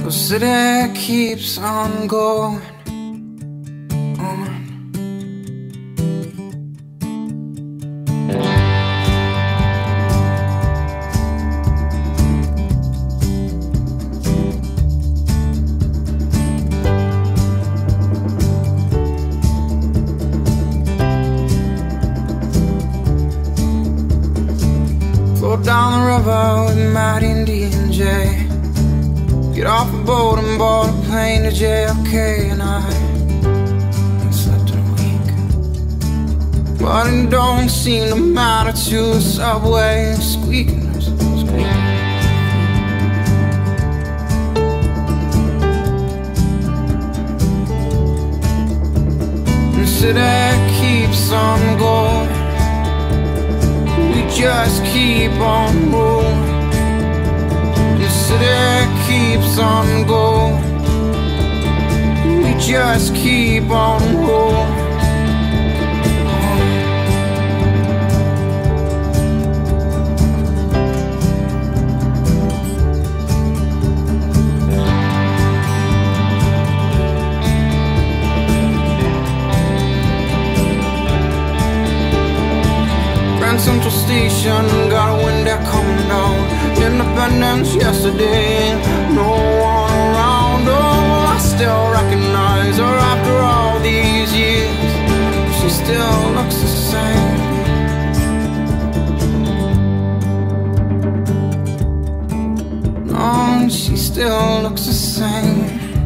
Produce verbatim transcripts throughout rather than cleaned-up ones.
The city keeps on going on. Float down the river with Mighty and D and J. Get off a boat and board a plane to J F K. And I ain't slept in a week, but it don't seem to matter to the subway squeaking, squeaking. The city keeps on going, we just keep on rolling. The city keeps on going, we just keep on rolling. Grand Central Station, got a wind there coming down. Independence yesterday, no one around. Oh, I still recognize her after all these years. She still looks the same. No, she still looks the same.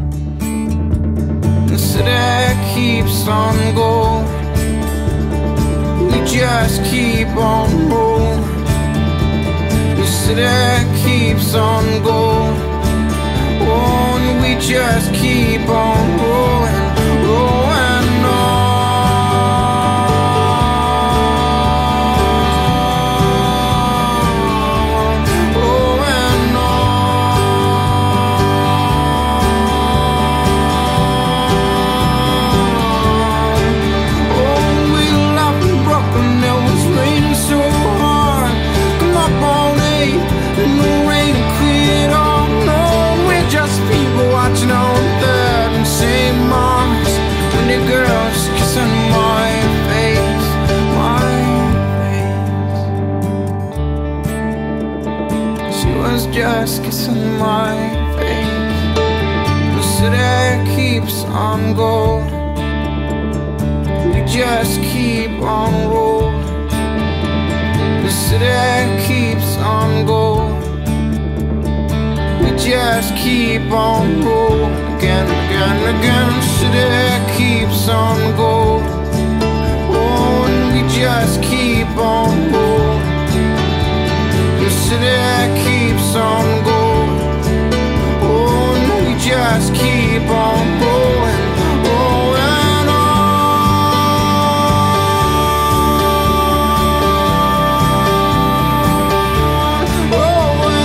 The city keeps on going, we just keep on rolling. The city keeps on going, oh, and we just keep on rolling, rolling on. Just kissing my face. The city keeps on going, we just keep on rolling. The city keeps on going, we just keep on rolling. Again, again, again. The city keeps on going, oh, and we just keep on rolling. The city keeps on going, oh, and we just keep on rolling, rolling on, rolling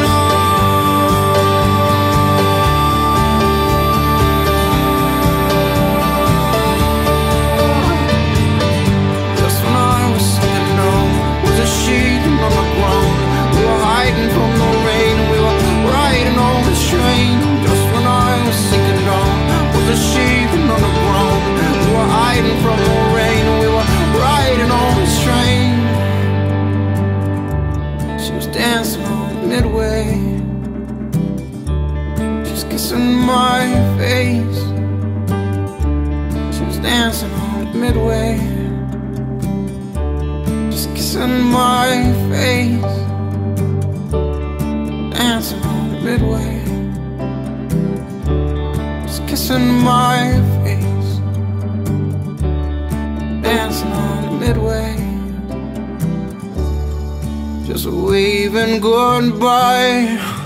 on. Just when I was sitting down, was a sheet on the ground. We were hiding from the rain, we were riding on this train. Just when I was sinking down, with the sheep on the ground. We were hiding from the rain, we were riding on this train. She was dancing on midway, she's kissing my face. She was dancing on midway, just kissing my face. Dancing on the midway, just kissing my face. Dancing on the midway, just waving goodbye.